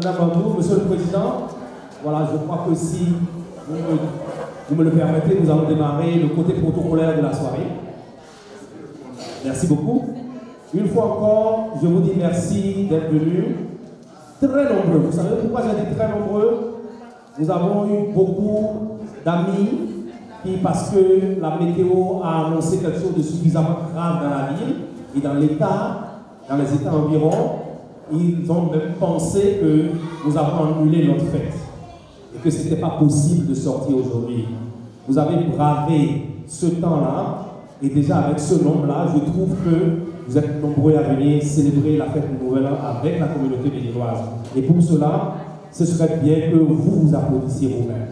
Madame Bambou, Monsieur le Président, voilà, je crois que si vous me le permettez, nous allons démarrer le côté protocolaire de la soirée. Merci beaucoup. Une fois encore, je vous dis merci d'être venus. Très nombreux. Vous savez pourquoi j'ai dit très nombreux? Nous avons eu beaucoup d'amis qui, parce que la météo a annoncé quelque chose de suffisamment grave dans la ville et dans l'État, dans les États environs, ils ont même pensé que nous avons annulé notre fête et que ce n'était pas possible de sortir aujourd'hui. Vous avez bravé ce temps-là et déjà avec ce nombre-là, je trouve que vous êtes nombreux à venir célébrer la fête du Nouvel An avec la communauté béninoise. Et pour cela, ce serait bien que vous vous applaudissiez vous-même.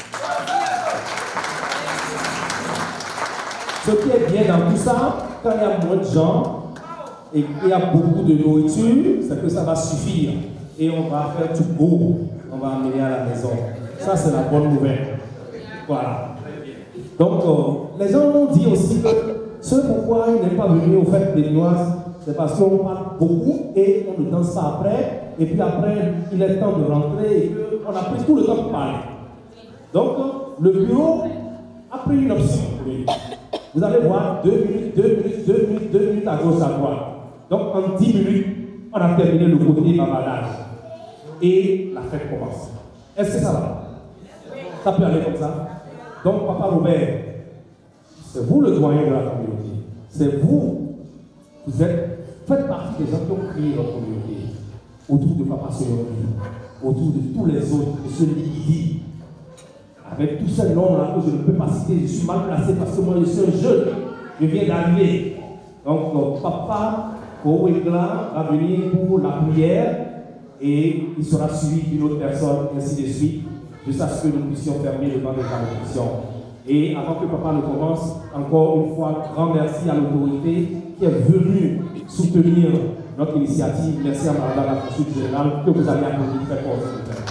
Ce qui est bien dans tout ça, quand il y a moins de gens et qu'il y a beaucoup de nourriture, c'est que ça va suffire. Et on va faire tout beau. On va amener à la maison. Ça, c'est la bonne nouvelle. Voilà. Donc, les gens m'ont dit aussi que ce pourquoi ils n'est pas venu aux fêtes béninoises, c'est parce qu'on parle beaucoup et on ne danse pas après. Et puis après, il est temps de rentrer et qu'on a pris tout le temps pour parler. Donc, le bureau a pris une option pour lui. Vous allez voir 2 minutes, 2 minutes, 2 minutes, 2 minutes à gauche, à droite. Donc, en 10 minutes, on a terminé le côté bavardage. Et la fête commence. Est-ce que ça va? Ça peut aller comme ça? Donc, Papa Robert, c'est vous le doyen de la communauté. C'est vous. Faites partie des gens qui ont créé notre communauté. Autour de Papa Soyoni, autour de tous les autres, de ceux qui avec tous ces noms-là que je ne peux pas citer, je suis mal placé parce que moi je suis un jeune, je viens d'arriver. Donc, Papa Kowegla va venir pour la prière et il sera suivi d'une autre personne, ainsi de suite, jusqu'à ce que nous puissions fermer le banc de bénédiction. Et avant que Papa ne commence, encore une fois, grand merci à l'autorité qui est venue soutenir notre initiative. Merci à Madame la Consul Générale que vous allez applaudir très fort.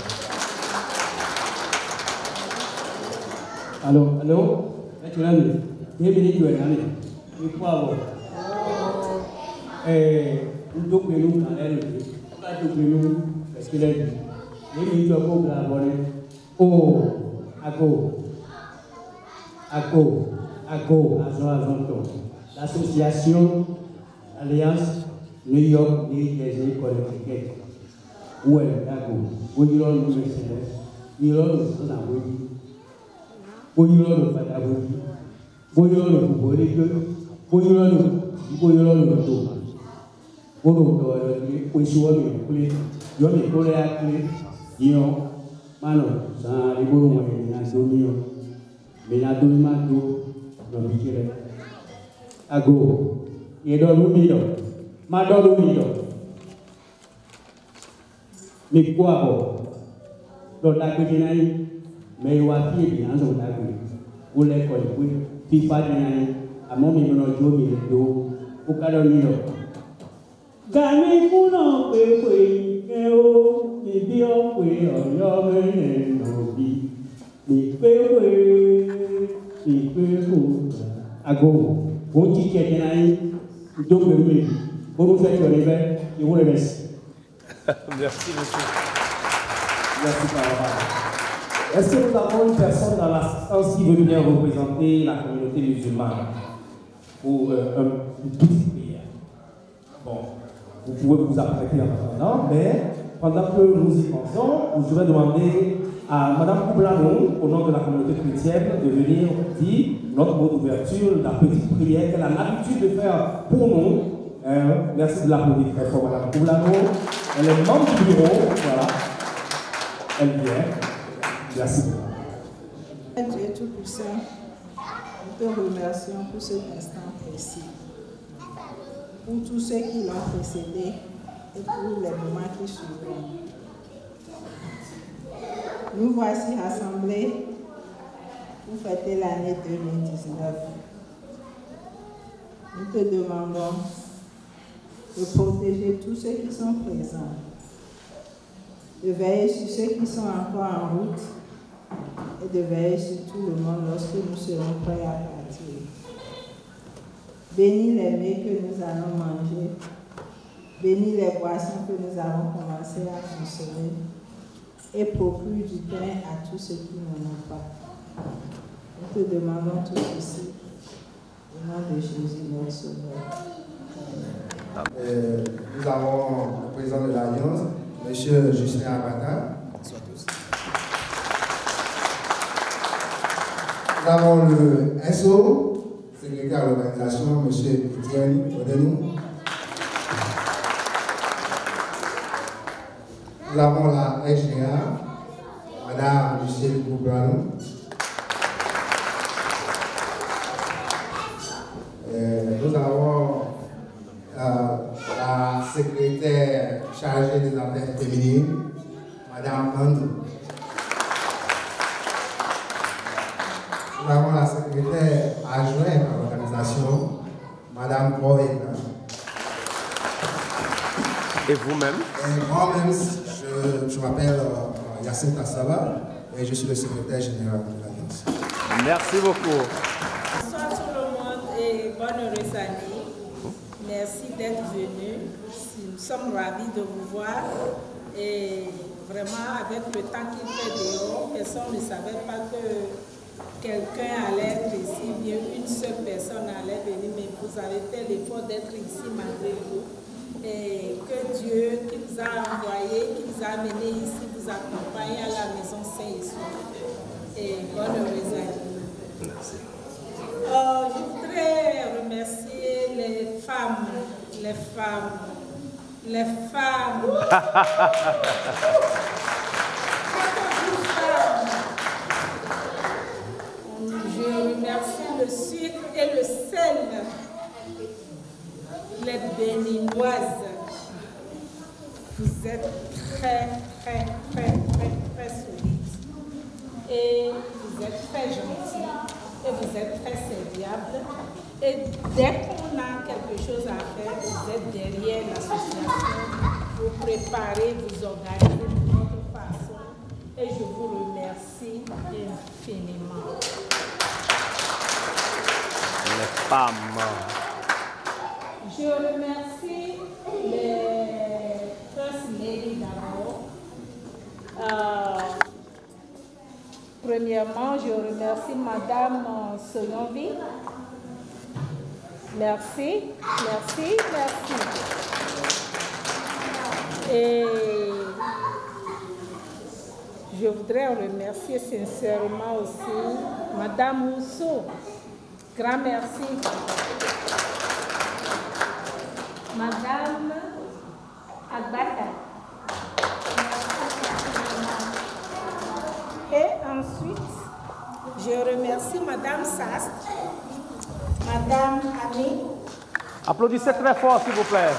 Allô, maintenant, 2 minutes, tu es allé. Il faut avoir. Nous devons nous aller. Nous parce qu'il est dit. 2 minutes, tu vas collaborer. Oh, l'association Alliance New York des écoles africaines. Où est Ago? Où est le Mercedes? Il y a le Sanabodi. Où est le Patagonie? Où est le Bolique? Où est le Thomas? Où est le Mano, ça a évolué, mais la domino, non, Ago, il est dans le milieu, Madame le milieu. Mais quoi, dans la cuisine, mais il y a des gens qui ont pour l'école, puis pas de à mon milieu, au cas de milieu. Gagné pour non, Ibi ọ̀pẹ ọ̀yọ́ mẹ́rin òbí ìpéwé ìpéwò àgọ́ ó ti kẹ̀kẹ́ náà yín ìdókòwò méjì olùfẹ́ tí o lè fẹ́ ìwúrẹ́ bẹ́ẹ̀ sí. Merci, monsieur. Merci, Papa. Est-ce que nous avons une personne dans l'assistance qui veut bien représenter la communauté musulmane pour une petite prière? Bon, vous pouvez vous apprêter en attendant, mais pendant que nous y pensons, je vais demander à Mme Koublano, au nom de la communauté chrétienne, de venir dire notre mot d'ouverture, la petite prière qu'elle a l'habitude de faire pour nous. Merci de l'applaudir très fort, Mme Koublano. Elle est membre du bureau, voilà. Elle vient. Merci beaucoup. Dieu Tout-Puissant, nous te remercions pour cet instant précis, pour tous ceux qui l'ont précédé et pour les moments qui suivront. Nous voici rassemblés pour fêter l'année 2019. Nous te demandons de protéger tous ceux qui sont présents, de veiller sur ceux qui sont encore en route et de veiller sur tout le monde lorsque nous serons prêts à partir. Bénis les mets que nous allons manger. Bénis les boissons que nous avons commencé à consommer. et procure du pain à tous ceux qui n'en ont pas. Nous te demandons tout ceci au nom de Jésus, notre Sauveur. Nous avons le président de l'Alliance, M. Justin Abata. Bonsoir tous. Nous avons le SO, secrétaire de l'organisation, M. Etienne Odenou. Nous avons la SGA, Mme Michel Goubrano. Nous avons la secrétaire chargée des affaires féminines, Mme Andou. Nous avons la secrétaire adjointe à l'organisation, Mme Boyd. Et vous-même? Moi-même, je m'appelle Yacine Tassaba et je suis le secrétaire général de l'Alliance. Merci beaucoup. Bonsoir tout le monde et bonne heureuse année. Merci d'être venus. Nous sommes ravis de vous voir. Et vraiment, avec le temps qu'il fait dehors, personne ne savait pas que quelqu'un allait être ici, bien une seule personne allait venir, mais vous avez fait l'effort d'être ici malgré vous. Et que Dieu qui vous a envoyé, qui vous a amené ici, vous accompagne à la maison Saint-Esprit. Et bonne heureuse année. Merci. Je voudrais remercier les femmes. Je remercie le sucre et le sel. Les Béninoises, vous êtes très solides et vous êtes très gentils et vous êtes très serviables. Et dès qu'on a quelque chose à faire, vous êtes derrière l'association, vous préparez, vous organisez de votre façon et je vous remercie infiniment. Les femmes. Je remercie les First Lady d'abord. Premièrement, je remercie Madame Soyonvi. Merci. Et je voudrais remercier sincèrement aussi Madame Rousseau. Grand merci. Madame Agbata. Et ensuite, je remercie Madame Sastre, Madame Ami. Applaudissez très fort, s'il vous plaît.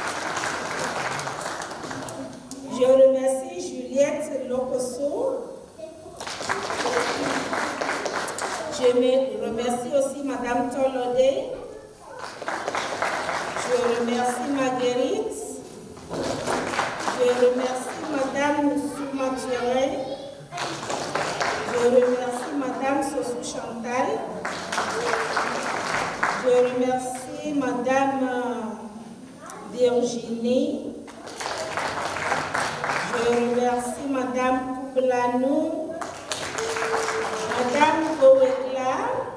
Je remercie Juliette Locosso. Je remercie aussi Madame Tolodé. Je remercie Marguerite. Je remercie Madame Soumaturin. Je remercie Madame Sossou Chantal. Je remercie Madame Virginie. Je remercie Madame Koublanou. Madame Gowekla.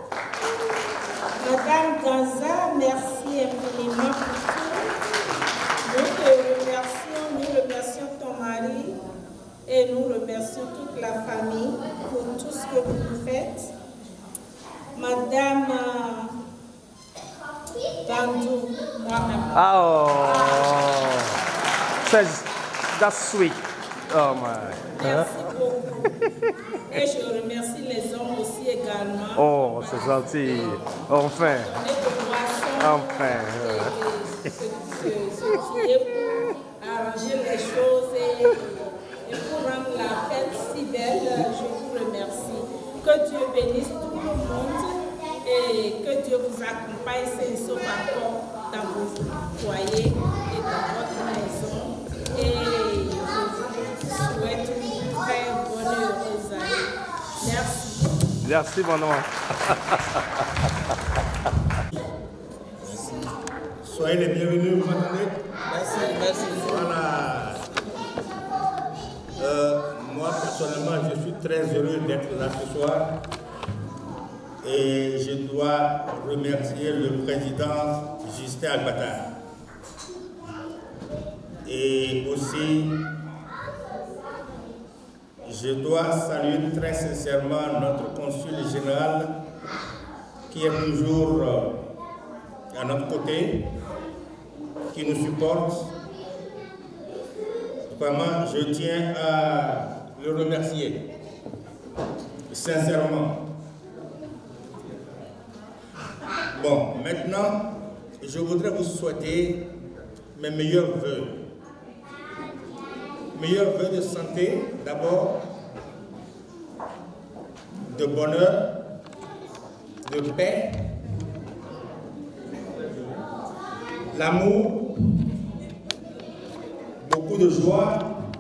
Madame Ganza, merci infiniment pour tout. Nous te remercions ton mari et nous remercions toute la famille pour tout ce que vous faites. Madame Gandou, moi-même. That's sweet. Oh my. Merci beaucoup. Et je remercie les hommes aussi également. Oh, c'est gentil. Enfin. Ce qui est pour arranger les choses et pour rendre la fête si belle, je vous remercie. Que Dieu bénisse tout le monde et que Dieu vous accompagne sain et sauf encore dans vos foyers et dans votre maison. Et je vous souhaite une très bonne heureuse année. Merci. Merci, mon nom. Soyez les bienvenus, vous m'entendez? Merci. Voilà. Moi, personnellement, je suis très heureux d'être là ce soir et je dois remercier le président Justin Albatar. Et aussi, je dois saluer très sincèrement notre consul général qui est toujours à notre côté, qui nous supporte. Vraiment, je tiens à le remercier, sincèrement. Bon, maintenant, je voudrais vous souhaiter mes meilleurs vœux. Meilleurs vœux de santé, d'abord, de bonheur, de paix, l'amour, beaucoup de joie,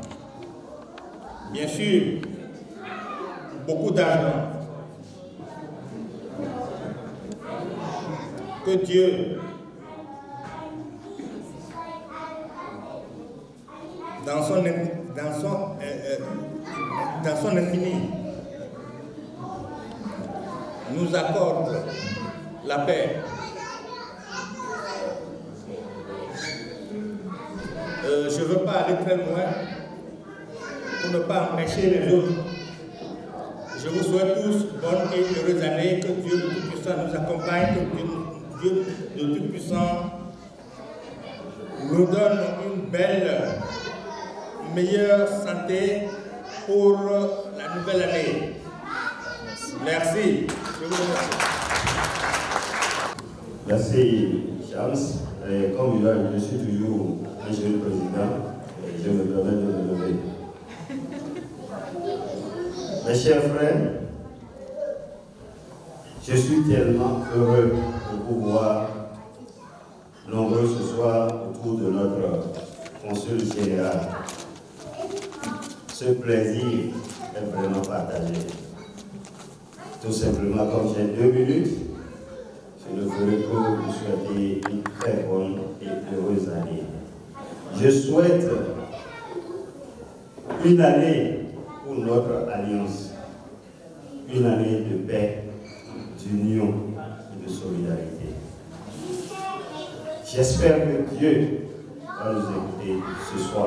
bien sûr, beaucoup d'argent. Que Dieu, dans son infini, nous accorde la paix. Je ne veux pas aller très loin pour ne pas empêcher les autres. Je vous souhaite tous bonne et heureuse année, que Dieu le Tout-Puissant nous accompagne, que Dieu le Tout-Puissant nous donne une belle, meilleure santé pour la nouvelle année. Merci. Je vous remercie. Merci, Charles. Comme je suis toujours un jeune président, je me permets de me lever. Mes chers frères, je suis tellement heureux de vous voir nombreux ce soir autour de notre consul général. Ce plaisir est vraiment partagé. Tout simplement, comme j'ai 2 minutes, je ne ferai que vous souhaiter une très bonne et heureuse année. Je souhaite une année pour notre alliance, une année de paix, d'union et de solidarité. J'espère que Dieu va nous écouter ce soir.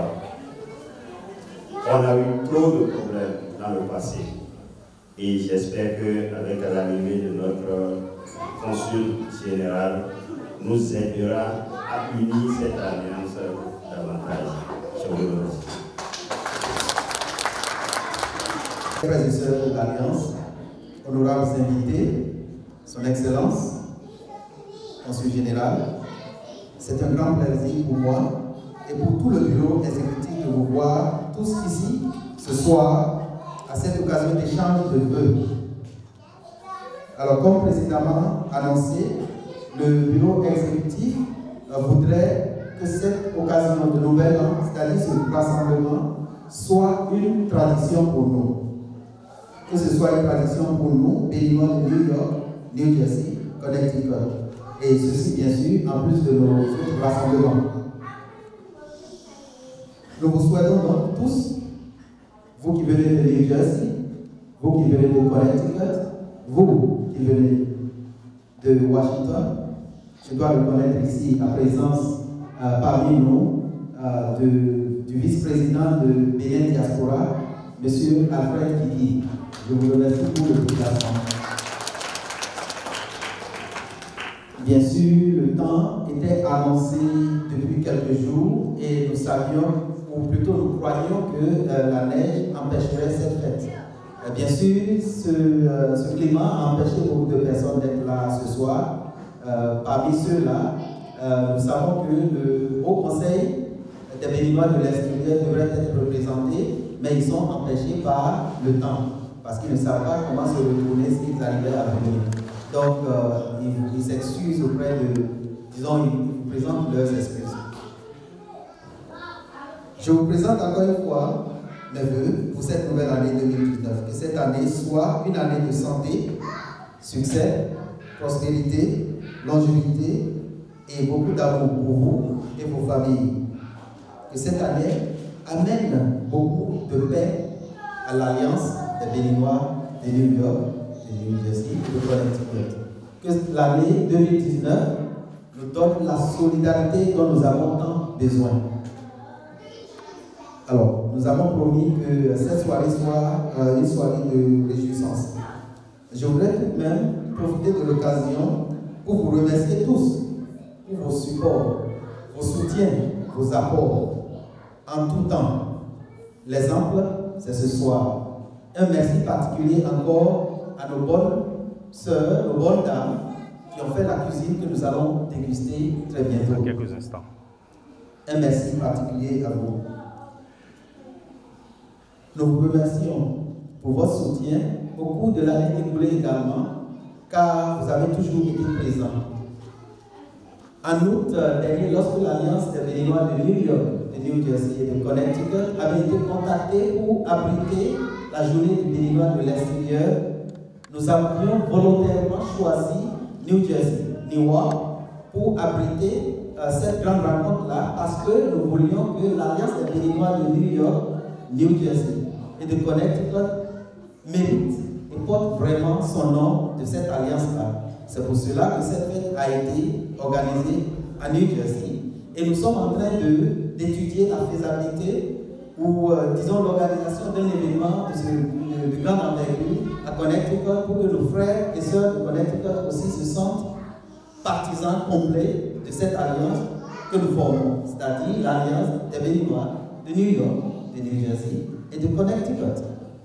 On a eu trop de problèmes dans le passé et j'espère qu'avec l'arrivée de notre consul général, nous aidera à unir cette alliance davantage. Je vous remercie. Frères et sœurs de l'Alliance, honorables invités, Son Excellence, Consul général, c'est un grand plaisir pour moi et pour tout le bureau exécutif de vous voir tous ici ce soir à cette occasion d'échange de vœux. Alors, comme précédemment annoncé, le bureau exécutif voudrait que cette occasion de nouvel an, c'est-à-dire ce rassemblement, soit une tradition pour nous. Que ce soit une tradition pour nous, béninois de New York, New Jersey, Connecticut. Et ceci, bien sûr, en plus de nos autres rassemblements. Nous vous souhaitons donc tous, vous qui venez de New Jersey, vous qui venez de Connecticut, vous qui venez de Washington, je dois reconnaître ici la présence parmi nous du vice-président de Bénin Diaspora, M. Alfred Kiki. Je vous remercie pour le déplacement. Bien sûr, le temps était annoncé depuis quelques jours et nous savions, ou plutôt nous croyions que la neige empêcherait cette fête. Bien sûr, ce climat a empêché beaucoup de personnes d'être là ce soir. Parmi ceux-là, nous savons que le Haut Conseil des Béninois de l'extérieur devrait être représenté, mais ils sont empêchés par le temps, parce qu'ils ne savent pas comment se retourner s'ils arrivaient à venir. Donc, ils s'excusent auprès de, disons, ils présentent leurs excuses. Je vous présente encore une fois mes vœux pour cette nouvelle année 2019. Que cette année soit une année de santé, succès, prospérité, longévité et beaucoup d'amour pour vous et vos familles. Que cette année amène beaucoup de paix à l'Alliance des Béninois de New York, de New Jersey et de Connecticut. Que l'année 2019 nous donne la solidarité dont nous avons tant besoin. Alors, nous avons promis que cette soirée soit une soirée de réjouissance. Je voudrais tout de même profiter de l'occasion pour vous remercier tous pour vos supports, vos soutiens, vos apports, en tout temps. L'exemple, c'est ce soir. Un merci particulier encore à nos bonnes sœurs, nos bonnes dames, qui ont fait la cuisine que nous allons déguster très bientôt. Dans quelques instants. Un merci particulier à vous. Nous vous remercions pour votre soutien au cours de l'année écoulée également, car vous avez toujours été présents. En août dernier, lorsque l'Alliance des Béninois de New York, de New Jersey et de Connecticut avait été contactée pour abriter la journée du Béninois de l'extérieur, nous avions volontairement choisi New Jersey, Newark, pour abriter cette grande rencontre-là, parce que nous voulions que l'Alliance des Béninois de New York, New Jersey et de Connecticut mérite et porte vraiment son nom de cette alliance-là. C'est pour cela que cette fête a été organisée à New Jersey et nous sommes en train d'étudier la faisabilité ou disons l'organisation d'un événement de grande envergure à Connecticut pour que nos frères et sœurs de Connecticut aussi se sentent partisans complets de cette alliance que nous formons, c'est-à-dire l'alliance des Béninois de New York, de New Jersey et de Connecticut.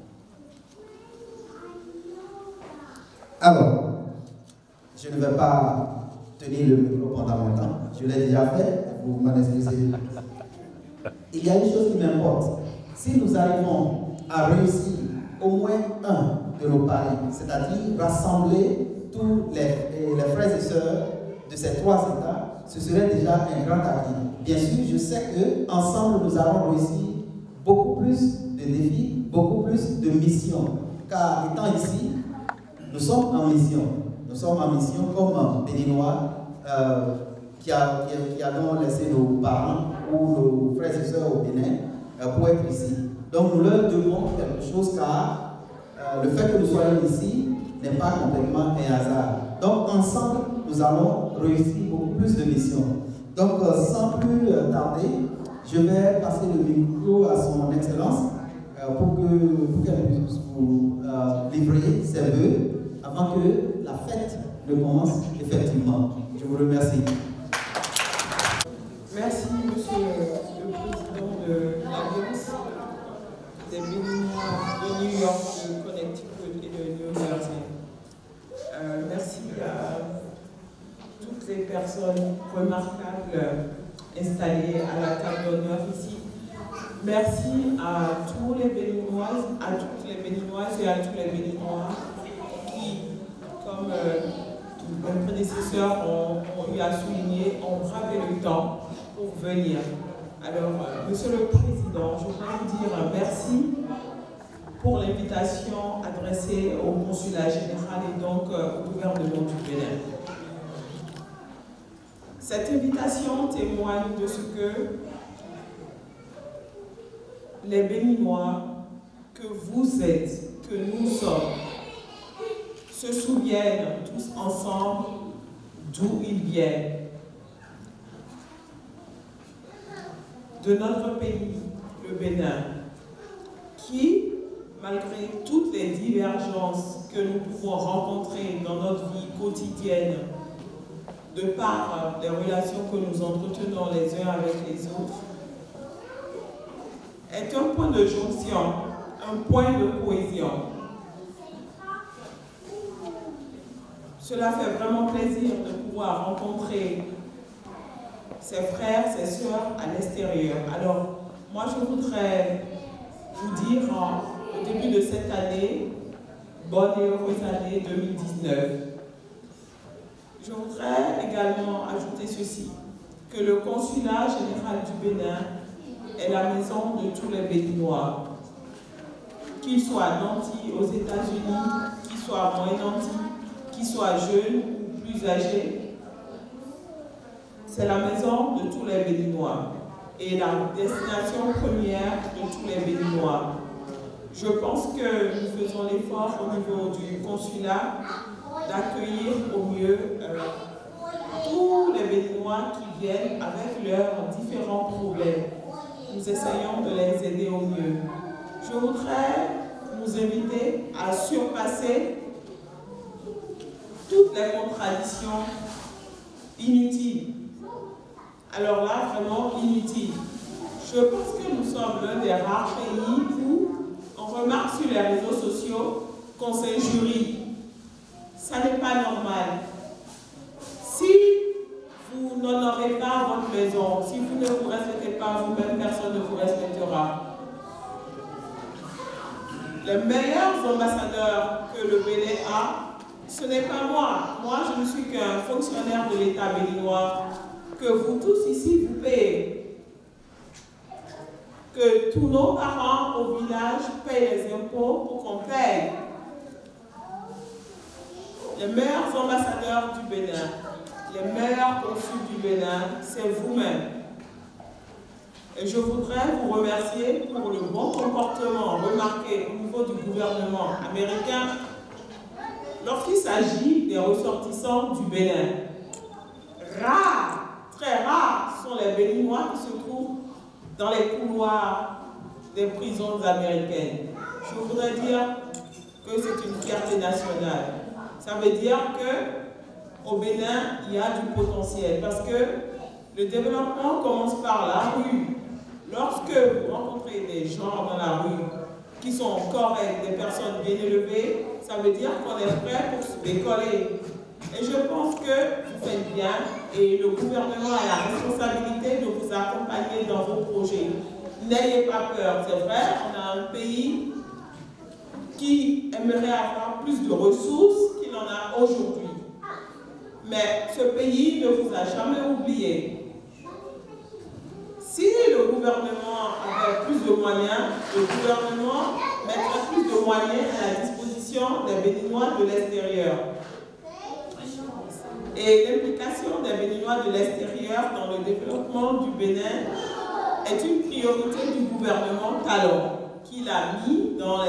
Alors, je ne vais pas tenir le micro pendant longtemps, je l'ai déjà fait, vous m'en excusez. Il y a une chose qui m'importe. Si nous arrivons à réussir au moins un de nos paris, c'est-à-dire rassembler tous les frères et sœurs de ces trois États, ce serait déjà un grand acquis. Bien sûr, je sais qu'ensemble, nous allons réussir beaucoup plus de défis, beaucoup plus de missions. Car étant ici, nous sommes en mission. Nous sommes en mission comme Béninois qui avons laissé nos parents ou nos frères et sœurs au Bénin pour être ici. Donc nous leur devons quelque chose car le fait que nous soyons ici n'est pas complètement un hasard. Donc ensemble, nous allons réussir beaucoup plus de missions. Donc sans plus tarder, je vais passer le micro à son Excellence pour qu'elle puisse vous livrer ses vœux avant que la fête ne commence effectivement. Je vous remercie. Merci, Monsieur le Président de l'Alliance des Béninois de New York, de Connecticut et de New Jersey. Merci à toutes les personnes remarquables installées à la table d'honneur ici. Merci à tous les Béninoises, à toutes les Béninoises et à tous les Béninois qui, comme mes prédécesseurs ont eu à souligner, ont bravé le temps pour venir. Alors, Monsieur le Président, je voudrais vous dire merci pour l'invitation adressée au Consulat général et donc au gouvernement du Bénin. Cette invitation témoigne de ce que les Béninois que vous êtes, que nous sommes, se souviennent tous ensemble d'où ils viennent. De notre pays, le Bénin, qui, malgré toutes les divergences que nous pouvons rencontrer dans notre vie quotidienne, de par les relations que nous entretenons les uns avec les autres, est un point de jonction, un point de cohésion. Cela fait vraiment plaisir de pouvoir rencontrer ses frères, ses sœurs à l'extérieur. Alors, moi je voudrais vous dire au début de cette année, bonne et heureuse année 2019. Je voudrais également ajouter ceci, que le Consulat général du Bénin est la maison de tous les Béninois, qu'ils soient à Nanty, aux États-Unis, qu'ils soient à Moyen-Nanty, qu'ils soient jeunes ou plus âgés. C'est la maison de tous les Béninois et la destination première de tous les Béninois. Je pense que nous faisons l'effort au niveau du consulat d'accueillir au mieux tous les Béninois qui viennent avec leurs différents problèmes. Nous essayons de les aider au mieux. Je voudrais nous inviter à surpasser toutes les contradictions inutiles. Alors là, vraiment inutiles. Je pense que nous sommes l'un des rares pays où on remarque sur les réseaux sociaux qu'on s'injurie. Ça n'est pas normal. Si vous n'honorez pas votre maison, si vous ne vous respectez pas vous-même, personne ne vous respectera. Les meilleurs ambassadeurs que le Bénin a, ce n'est pas moi. Moi, je ne suis qu'un fonctionnaire de l'État béninois que vous tous ici, vous payez. Que tous nos parents au village payent les impôts pour qu'on paye. Les meilleurs ambassadeurs du Bénin, les meilleurs consuls du Bénin, c'est vous-même. Et je voudrais vous remercier pour le bon comportement remarqué au niveau du gouvernement américain lorsqu'il s'agit des ressortissants du Bénin. Rares, très rares sont les Béninois qui se trouvent dans les couloirs des prisons américaines. Je voudrais dire que c'est une fierté nationale. Ça veut dire qu'au Bénin, il y a du potentiel parce que le développement commence par la rue. Lorsque vous rencontrez des gens dans la rue qui sont corrects, des personnes bien élevées, ça veut dire qu'on est prêt pour se décoller. Et je pense que vous faites bien et le gouvernement a la responsabilité de vous accompagner dans vos projets. N'ayez pas peur, c'est vrai, on a un pays qui aimerait avoir plus de ressources qu'il en a aujourd'hui. Mais ce pays ne vous a jamais oublié. Si le gouvernement avait plus de moyens, le gouvernement mettrait plus de moyens à la disposition des Béninois de l'extérieur. Et l'implication des Béninois de l'extérieur dans le développement du Bénin est une priorité du gouvernement Talon, qu'il a mis dans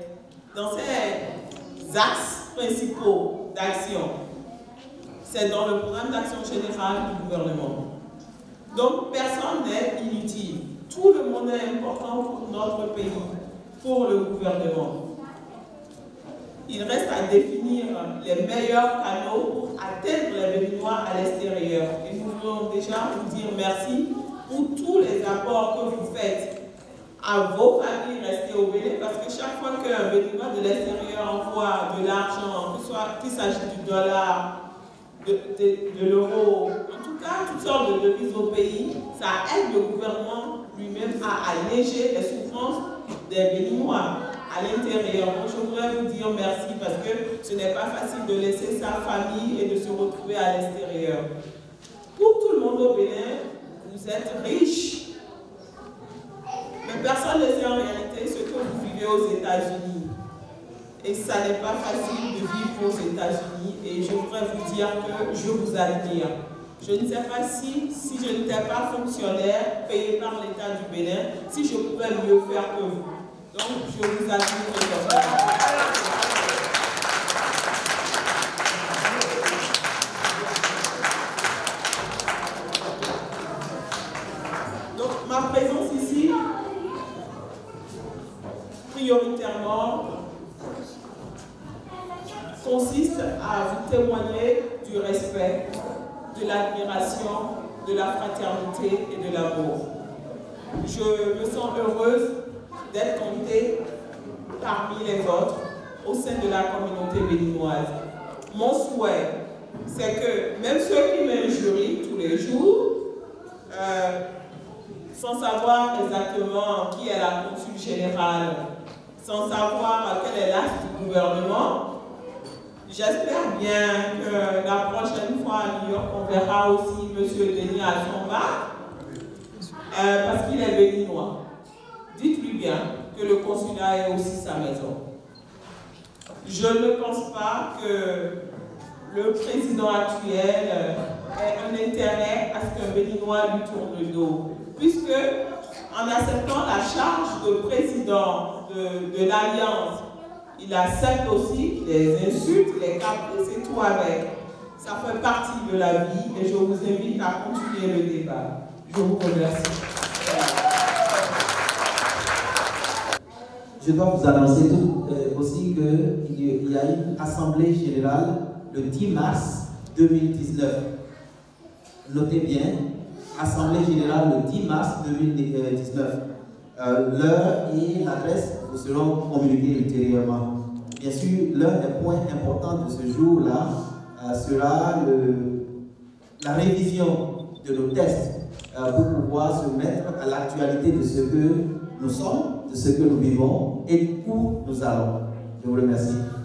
ses axes principaux d'action. C'est dans le programme d'action générale du gouvernement. Donc, personne n'est inutile. Tout le monde est important pour notre pays, pour le gouvernement. Il reste à définir les meilleurs canaux pour atteindre les Béninois à l'extérieur. Et nous voulons déjà vous dire merci pour tous les apports que vous faites à vos familles restées au Bénin, parce que chaque fois qu'un Béninois de l'extérieur envoie de l'argent, qu'il s'agisse du dollar, de l'euro, en tout cas toutes sortes de devises au pays, ça aide le gouvernement lui-même à alléger les souffrances des Béninois à l'intérieur. Donc je voudrais vous dire merci parce que ce n'est pas facile de laisser sa famille et de se retrouver à l'extérieur. Pour tout le monde au Bénin, vous êtes riches. Mais personne ne sait en réalité ce que vous vivez aux États-Unis. Et ça n'est pas facile de vivre aux États-Unis. Et je voudrais vous dire que je vous admire. Je ne sais pas si je n'étais pas fonctionnaire payé par l'État du Bénin, si je pouvais mieux faire que vous. Donc, je vous admire très Donc, ma présence ici, prioritairement, consiste à vous témoigner du respect, de l'admiration, de la fraternité et de l'amour. Je me sens heureuse d'être comptée parmi les vôtres au sein de la communauté béninoise. Mon souhait, c'est que même ceux qui m'injurient tous les jours, sans savoir exactement qui est la consul générale, sans savoir quelle est l'acte du gouvernement, j'espère bien que la prochaine fois à New York, on verra aussi M. Denis à son bar, parce qu'il est béninois. Dites-lui bien que le consulat est aussi sa maison. Je ne pense pas que le président actuel ait un intérêt à ce qu'un Béninois lui tourne le dos, puisque en acceptant la charge de président de de l'Alliance, il accepte aussi les insultes, les caprices et tout avec. Ça fait partie de la vie et je vous invite à continuer le débat. Je vous remercie. Je dois vous annoncer aussi qu'il y a une assemblée générale le 10 mars 2019. Notez bien, assemblée générale le 10 mars 2019. L'heure et l'adresse vous seront communiquées ultérieurement. Bien sûr, l'un des points importants de ce jour-là sera la révision de nos tests pour pouvoir se mettre à l'actualité de ce que nous sommes, de ce que nous vivons et où nous allons. Je vous remercie.